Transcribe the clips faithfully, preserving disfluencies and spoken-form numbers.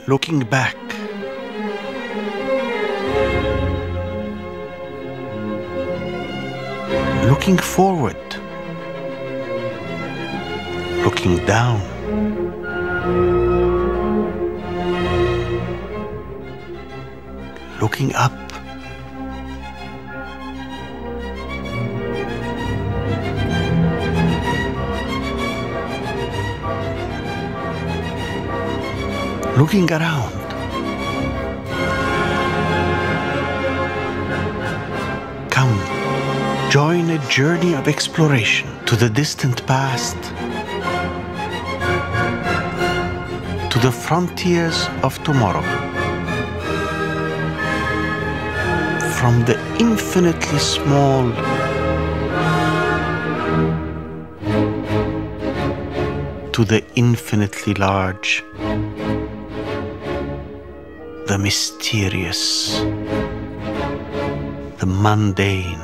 looking back. Looking forward. Looking down. Looking up. Looking around. Come, join a journey of exploration to the distant past, to the frontiers of tomorrow. From the infinitely small to the infinitely large, the mysterious, the mundane.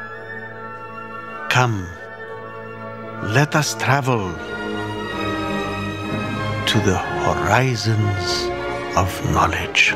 Come, let us travel to the horizons of knowledge.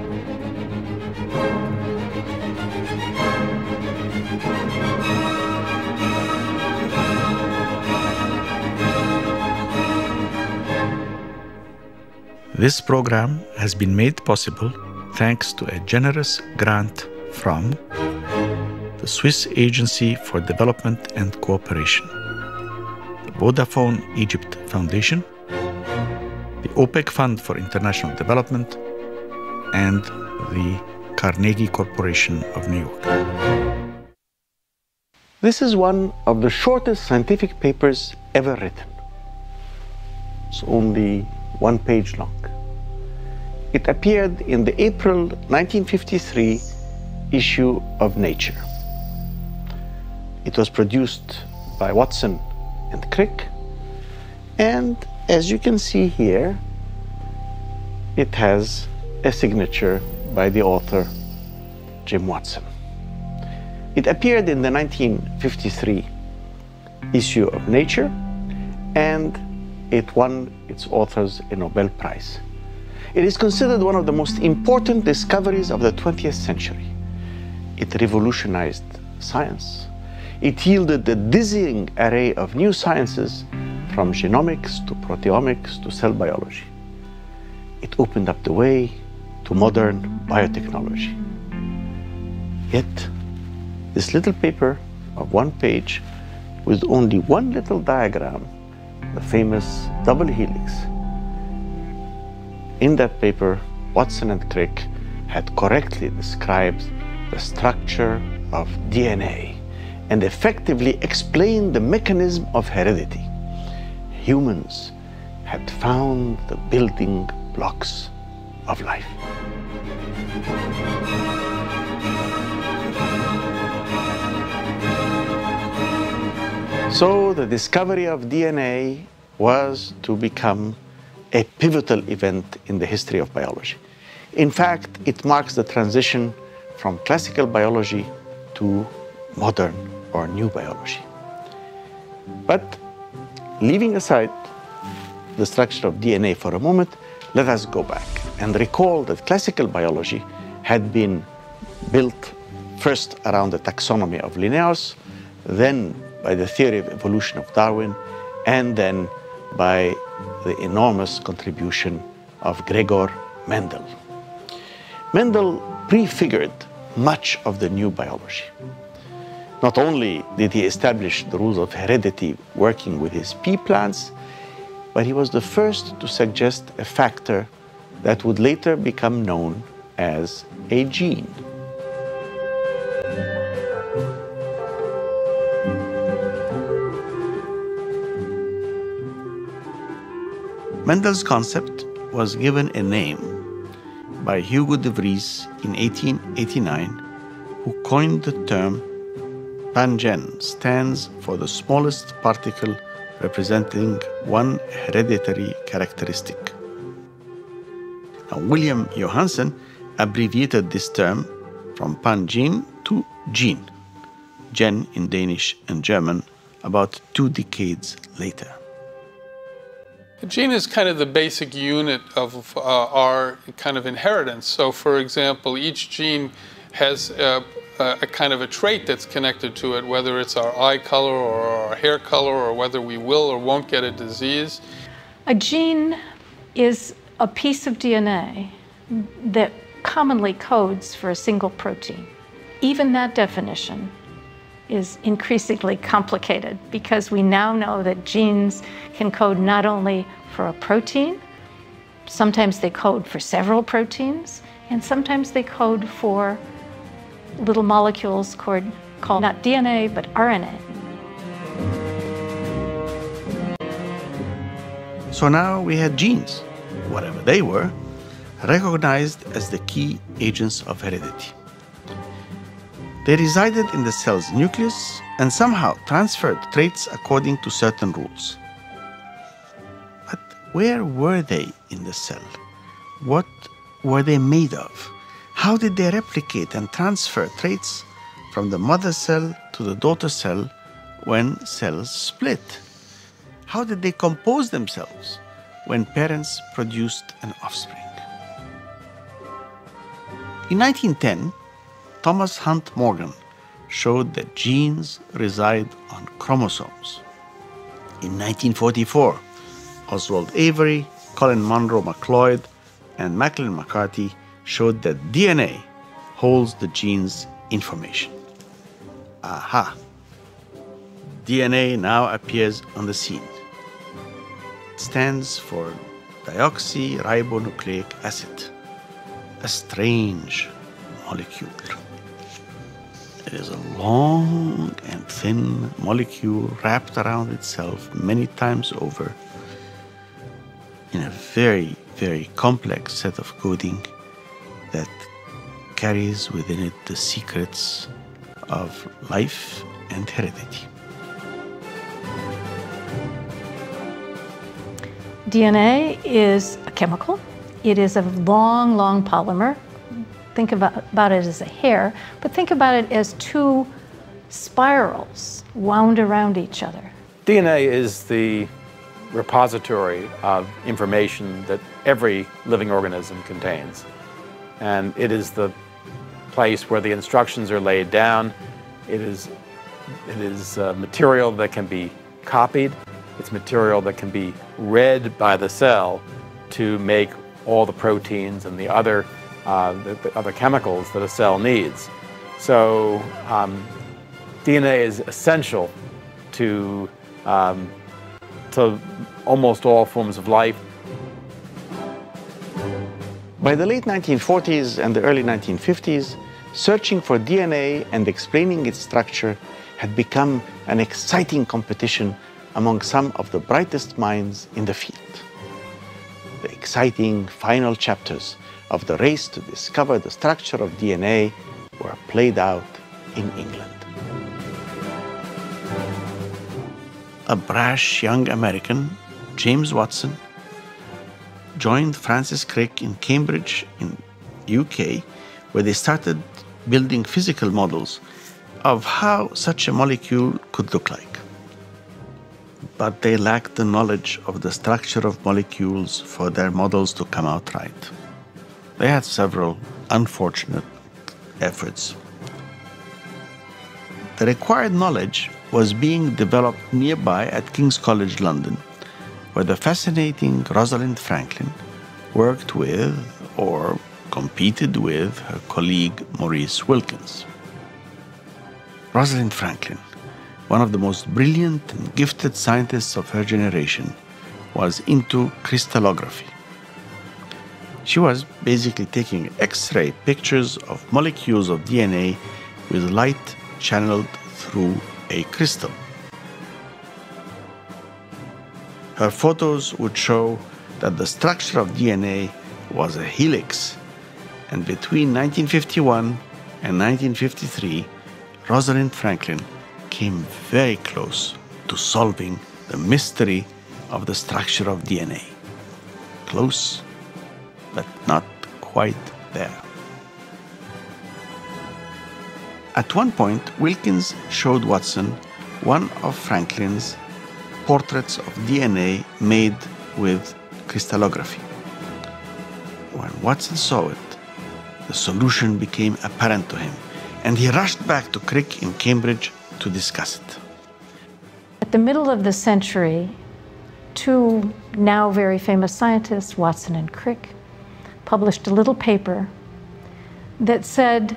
This program has been made possible thanks to a generous grant from the Swiss Agency for Development and Cooperation, the Vodafone Egypt Foundation, the OPEC Fund for International Development, and the Carnegie Corporation of New York. This is one of the shortest scientific papers ever written. It's only one page long. It appeared in the April nineteen fifty-three issue of Nature. It was produced by Watson and Crick, and as you can see here, it has a signature by the author, Jim Watson. It appeared in the nineteen fifty-three issue of Nature, and it won its authors a Nobel Prize. It is considered one of the most important discoveries of the twentieth century. It revolutionized science. It yielded a dizzying array of new sciences, from genomics to proteomics to cell biology. It opened up the way to modern biotechnology. Yet, this little paper of one page with only one little diagram, the famous double helix. In that paper, Watson and Crick had correctly described the structure of D N A and effectively explained the mechanism of heredity. Humans had found the building blocks of life. So the discovery of D N A was to become a pivotal event in the history of biology. In fact, it marks the transition from classical biology to modern or new biology. But leaving aside the structure of D N A for a moment, let us go back and recall that classical biology had been built first around the taxonomy of Linnaeus, then by the theory of evolution of Darwin, and then by the enormous contribution of Gregor Mendel. Mendel prefigured much of the new biology. Not only did he establish the rules of heredity working with his pea plants, but he was the first to suggest a factor that would later become known as a gene. Mendel's concept was given a name by Hugo de Vries in eighteen eighty-nine, who coined the term Pangen, stands for the smallest particle representing one hereditary characteristic. Now, William Johansen abbreviated this term from Pangene to gene, gen in Danish and German, about two decades later. A gene is kind of the basic unit of uh, our kind of inheritance. So, for example, each gene has a, a kind of a trait that's connected to it, whether it's our eye color or our hair color or whether we will or won't get a disease. A gene is a piece of D N A that commonly codes for a single protein. Even that definition is increasingly complicated because we now know that genes can code not only for a protein, sometimes they code for several proteins, and sometimes they code for little molecules called, called not D N A, but R N A. So now we had genes, whatever they were, recognized as the key agents of heredity. They resided in the cell's nucleus and somehow transferred traits according to certain rules. But where were they in the cell? What were they made of? How did they replicate and transfer traits from the mother cell to the daughter cell when cells split? How did they compose themselves when parents produced an offspring? In nineteen ten, Thomas Hunt Morgan showed that genes reside on chromosomes. In nineteen forty-four, Oswald Avery, Colin Monroe McLeod, and Macklin McCarthy showed that D N A holds the gene's information. Aha! D N A now appears on the scene. It stands for deoxyribonucleic acid, a strange molecule. It is a long and thin molecule wrapped around itself many times over in a very, very complex set of coding that carries within it the secrets of life and heredity. D N A is a chemical. It is a long, long polymer. Think about, about it as a hair, but think about it as two spirals wound around each other. D N A is the repository of information that every living organism contains. And it is the place where the instructions are laid down. It is, it is uh, material that can be copied. It's material that can be read by the cell to make all the proteins and the other Uh, the, the other chemicals that a cell needs. So um, D N A is essential to, um, to almost all forms of life. By the late nineteen forties and the early nineteen fifties, searching for D N A and explaining its structure had become an exciting competition among some of the brightest minds in the field. The exciting final chapters of the race to discover the structure of D N A were played out in England. A brash young American, James Watson, joined Francis Crick in Cambridge in U K, where they started building physical models of how such a molecule could look like. But they lacked the knowledge of the structure of molecules for their models to come out right. They had several unfortunate efforts. The required knowledge was being developed nearby at King's College London, where the fascinating Rosalind Franklin worked with or competed with her colleague Maurice Wilkins. Rosalind Franklin, one of the most brilliant and gifted scientists of her generation, was into crystallography. She was basically taking X-ray pictures of molecules of D N A with light channeled through a crystal. Her photos would show that the structure of D N A was a helix, and between nineteen fifty-one and nineteen fifty-three, Rosalind Franklin came very close to solving the mystery of the structure of D N A. Close, but not quite there. At one point, Wilkins showed Watson one of Franklin's portraits of D N A made with crystallography. When Watson saw it, the solution became apparent to him, and he rushed back to Crick in Cambridge to discuss it. At the middle of the century, two now very famous scientists, Watson and Crick, published a little paper that said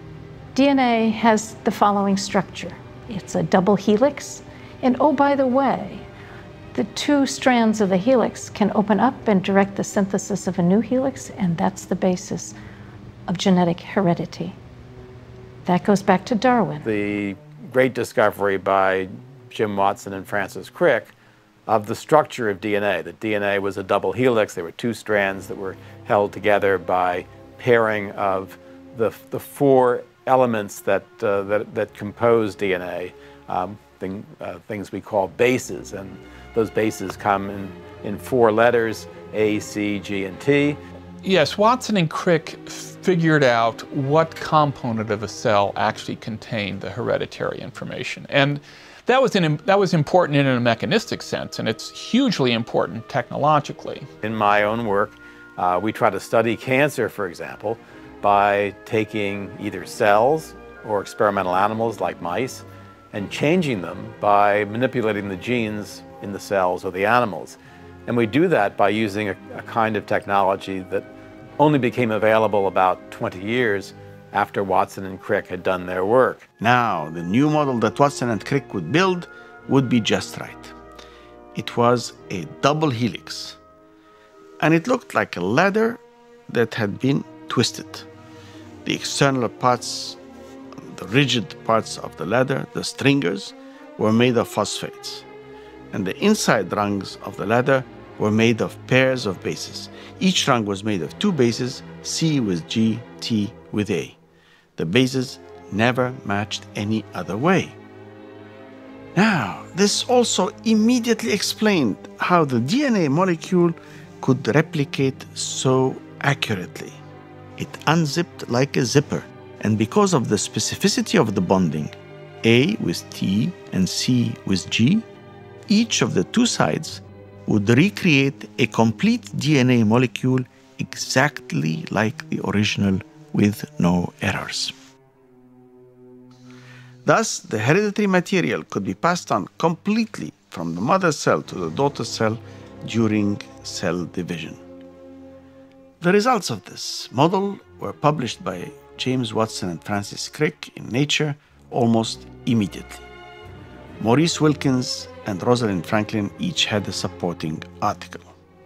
D N A has the following structure. It's a double helix, and oh, by the way, the two strands of the helix can open up and direct the synthesis of a new helix, and that's the basis of genetic heredity. That goes back to Darwin. The great discovery by Jim Watson and Francis Crick of the structure of D N A. That D N A was a double helix. There were two strands that were held together by pairing of the, the four elements that, uh, that, that compose D N A, um, thing, uh, things we call bases. And those bases come in, in four letters, A, C, G, and T. Yes, Watson and Crick figured out what component of a cell actually contained the hereditary information. And that was, in, that was important in a mechanistic sense, and it's hugely important technologically. In my own work, uh, we try to study cancer, for example, by taking either cells or experimental animals like mice and changing them by manipulating the genes in the cells or the animals. And we do that by using a, a kind of technology that only became available about twenty years after Watson and Crick had done their work. Now, the new model that Watson and Crick would build would be just right. It was a double helix, and it looked like a ladder that had been twisted. The external parts, the rigid parts of the ladder, the stringers, were made of phosphates, and the inside rungs of the ladder were made of pairs of bases. Each rung was made of two bases, C with G, T with A. The bases never matched any other way. Now, this also immediately explained how the D N A molecule could replicate so accurately. It unzipped like a zipper, and because of the specificity of the bonding, A with T and C with G, each of the two sides would recreate a complete D N A molecule exactly like the original with no errors. Thus, the hereditary material could be passed on completely from the mother cell to the daughter cell during cell division. The results of this model were published by James Watson and Francis Crick in Nature almost immediately. Maurice Wilkins and Rosalind Franklin each had a supporting article.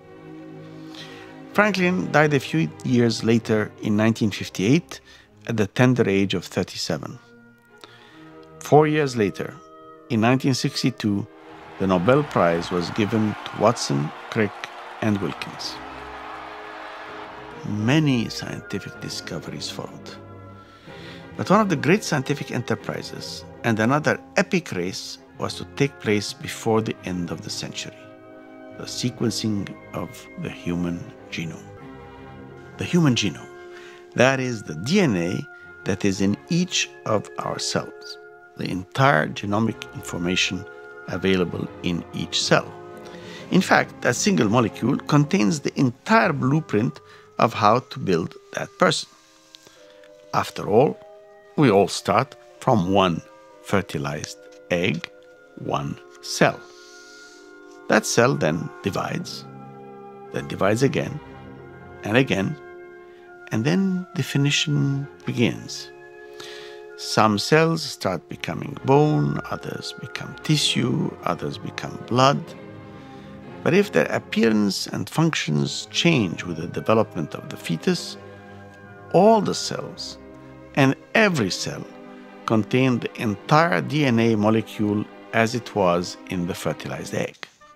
Franklin died a few years later in nineteen fifty-eight at the tender age of thirty-seven. Four years later, in nineteen sixty-two, the Nobel Prize was given to Watson, Crick, and Wilkins. Many scientific discoveries followed. But one of the great scientific enterprises and another epic race was to take place before the end of the century: the sequencing of the human genome. The human genome, that is the D N A that is in each of our cells, the entire genomic information available in each cell. In fact, that single molecule contains the entire blueprint of how to build that person. After all, we all start from one fertilized egg, one cell. That cell then divides, then divides again and again, and then definition begins. Some cells start becoming bone, others become tissue, others become blood. But if their appearance and functions change with the development of the fetus, all the cells and every cell contain the entire D N A molecule as it was in the fertilized egg.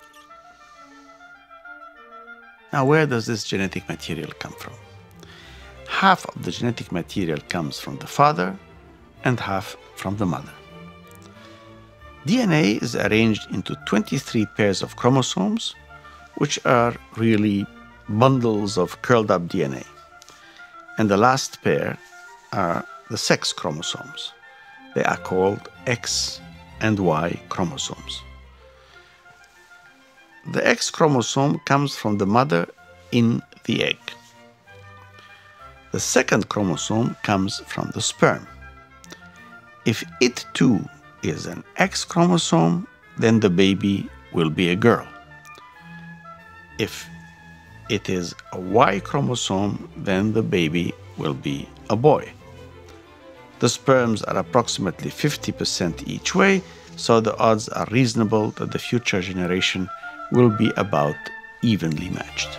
Now, where does this genetic material come from? Half of the genetic material comes from the father and half from the mother. D N A is arranged into twenty-three pairs of chromosomes, which are really bundles of curled up D N A. And the last pair are the sex chromosomes. They are called X and Y chromosomes. the X chromosome comes from the mother in the egg. The second chromosome comes from the sperm. If it too is an X chromosome, then the baby will be a girl. If it is a Y chromosome, then the baby will be a boy. The sperms are approximately fifty percent each way, so the odds are reasonable that the future generation will be about evenly matched.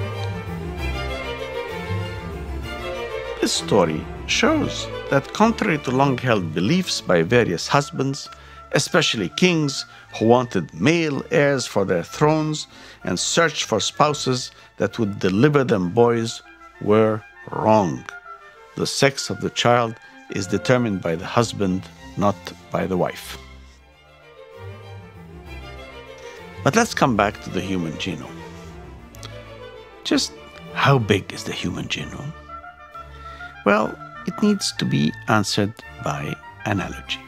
This story shows that contrary to long-held beliefs by various husbands, especially kings who wanted male heirs for their thrones and searched for spouses that would deliver them boys, were wrong. The sex of the child is determined by the husband, not by the wife. But let's come back to the human genome. Just how big is the human genome? Well, it needs to be answered by analogy.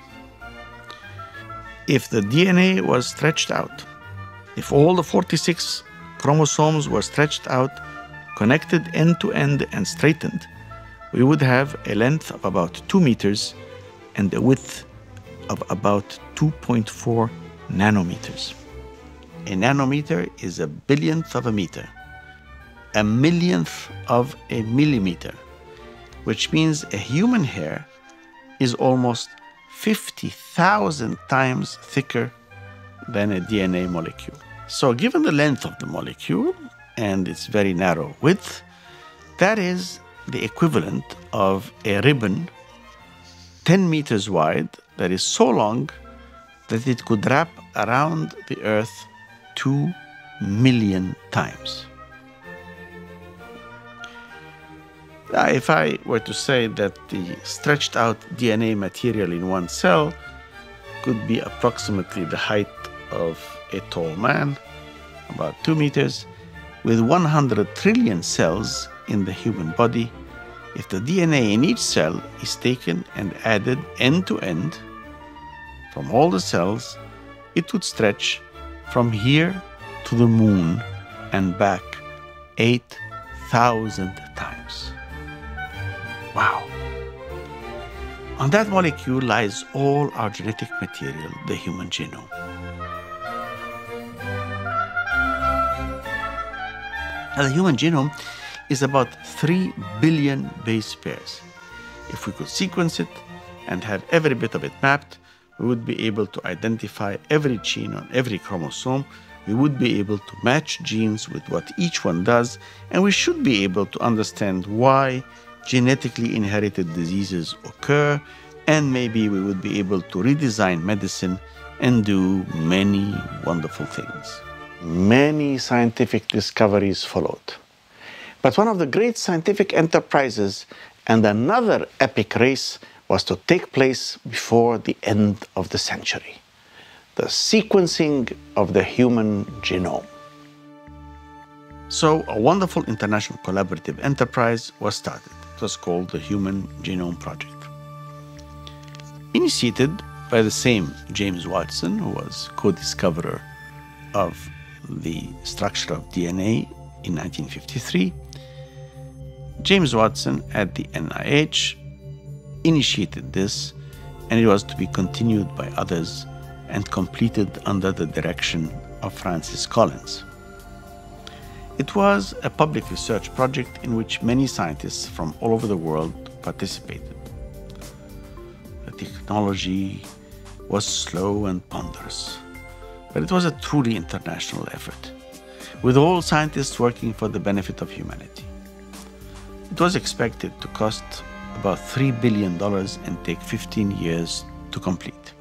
If the D N A was stretched out, if all the forty-six chromosomes were stretched out, connected end to end and straightened, we would have a length of about two meters and a width of about two point four nanometers. A nanometer is a billionth of a meter, a millionth of a millimeter, which means a human hair is almost fifty thousand times thicker than a D N A molecule. So given the length of the molecule and its very narrow width, that is the equivalent of a ribbon ten meters wide that is so long that it could wrap around the Earth two million times. Now, if I were to say that the stretched out D N A material in one cell could be approximately the height of a tall man, about two meters, with one hundred trillion cells in the human body, if the D N A in each cell is taken and added end to end from all the cells, it would stretch from here to the moon and back eight thousand times. Wow. On that molecule lies all our genetic material, the human genome. Now, the human genome is about three billion base pairs. If we could sequence it and have every bit of it mapped, we would be able to identify every gene on every chromosome. We would be able to match genes with what each one does, and we should be able to understand why genetically inherited diseases occur, and maybe we would be able to redesign medicine and do many wonderful things. Many scientific discoveries followed. But one of the great scientific enterprises and another epic race was to take place before the end of the century: the sequencing of the human genome. So a wonderful international collaborative enterprise was started. It was called the Human Genome Project. Initiated by the same James Watson, who was co-discoverer of the structure of D N A in nineteen fifty-three, James Watson at the N I H initiated this, and it was to be continued by others and completed under the direction of Francis Collins. It was a public research project in which many scientists from all over the world participated. The technology was slow and ponderous, but it was a truly international effort, with all scientists working for the benefit of humanity. It was expected to cost about three billion dollars and take fifteen years to complete.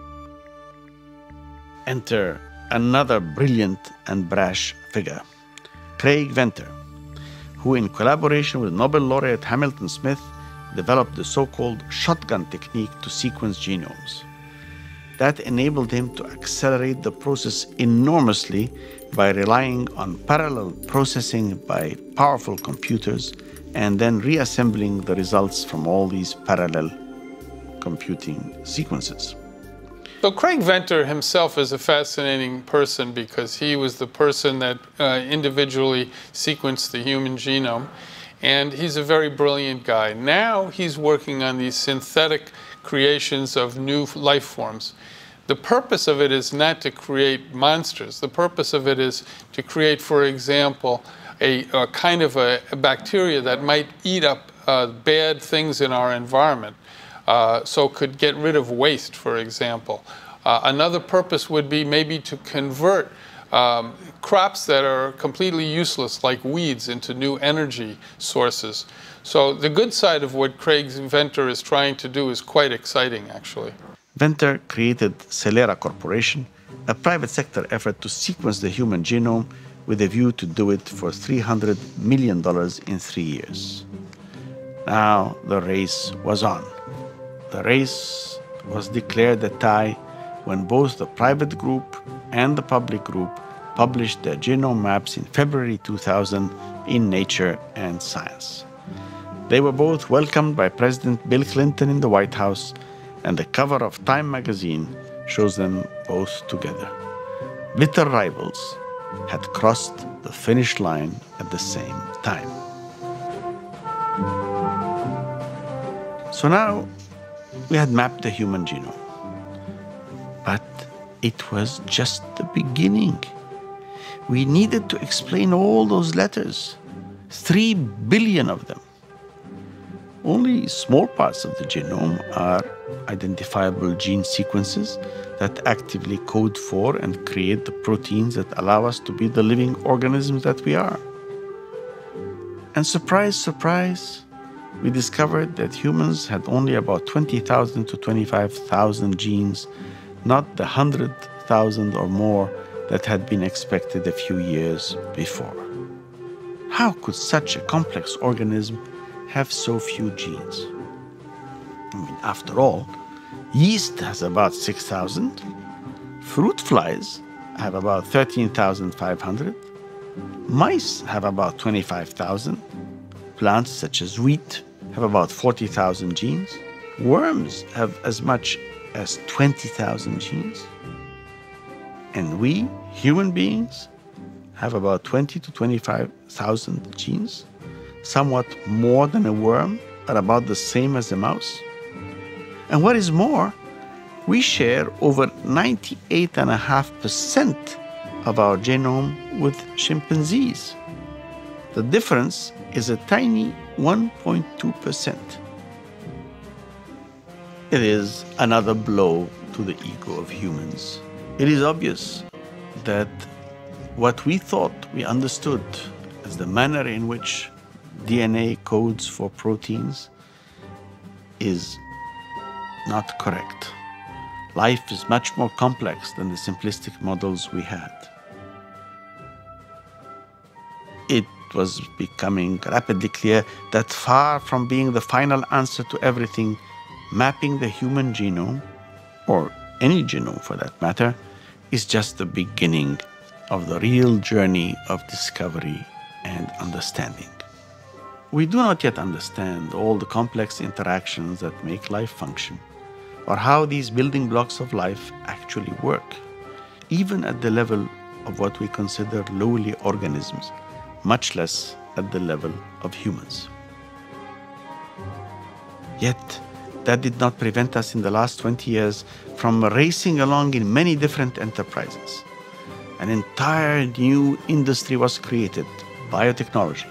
Enter another brilliant and brash figure, Craig Venter, who in collaboration with Nobel laureate Hamilton Smith developed the so-called shotgun technique to sequence genomes. That enabled him to accelerate the process enormously by relying on parallel processing by powerful computers and then reassembling the results from all these parallel computing sequences. So Craig Venter himself is a fascinating person because he was the person that uh, individually sequenced the human genome, and he's a very brilliant guy. Now he's working on these synthetic creations of new life forms. The purpose of it is not to create monsters. The purpose of it is to create, for example, a, a kind of a, a bacteria that might eat up uh, bad things in our environment. Uh, so could get rid of waste, for example. Uh, another purpose would be maybe to convert um, crops that are completely useless, like weeds, into new energy sources. So the good side of what Craig Venter is trying to do is quite exciting, actually. Venter created Celera Corporation, a private sector effort to sequence the human genome with a view to do it for three hundred million dollars in three years. Now the race was on. The race was declared a tie when both the private group and the public group published their genome maps in February two thousand in Nature and Science. They were both welcomed by President Bill Clinton in the White House, and the cover of Time magazine shows them both together. Bitter rivals had crossed the finish line at the same time. So now, we had mapped the human genome. But it was just the beginning. We needed to explain all those letters, three billion of them. Only small parts of the genome are identifiable gene sequences that actively code for and create the proteins that allow us to be the living organisms that we are. And surprise, surprise, we discovered that humans had only about twenty thousand to twenty-five thousand genes, not the one hundred thousand or more that had been expected a few years before. How could such a complex organism have so few genes? I mean, after all, yeast has about six thousand, fruit flies have about thirteen thousand five hundred, mice have about twenty-five thousand, plants such as wheat have about forty thousand genes, worms have as much as twenty thousand genes, and we, human beings, have about twenty to twenty-five thousand genes, somewhat more than a worm, but about the same as a mouse. And what is more, we share over ninety-eight point five percent of our genome with chimpanzees. The difference is a tiny one point two percent. It is another blow to the ego of humans. It is obvious that what we thought we understood as the manner in which D N A codes for proteins is not correct. Life is much more complex than the simplistic models we had. It was becoming rapidly clear that far from being the final answer to everything, mapping the human genome, or any genome for that matter, is just the beginning of the real journey of discovery and understanding. We do not yet understand all the complex interactions that make life function, or how these building blocks of life actually work, even at the level of what we consider lowly organisms, much less at the level of humans. Yet, that did not prevent us in the last twenty years from racing along in many different enterprises. An entire new industry was created, biotechnology.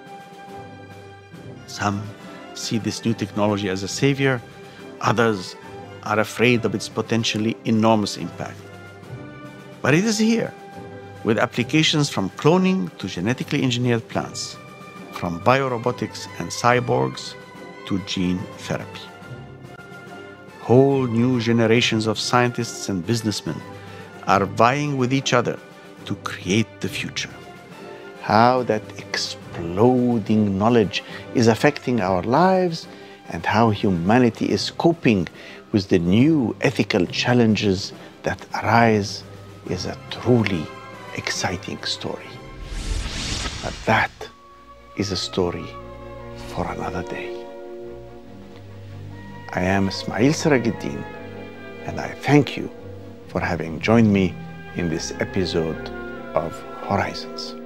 Some see this new technology as a savior, others are afraid of its potentially enormous impact. But it is here, with applications from cloning to genetically engineered plants, from biorobotics and cyborgs to gene therapy. Whole new generations of scientists and businessmen are vying with each other to create the future. How that exploding knowledge is affecting our lives and how humanity is coping with the new ethical challenges that arise is a truly exciting story. But that is a story for another day. I am Ismail Serageldin, and I thank you for having joined me in this episode of Horizons.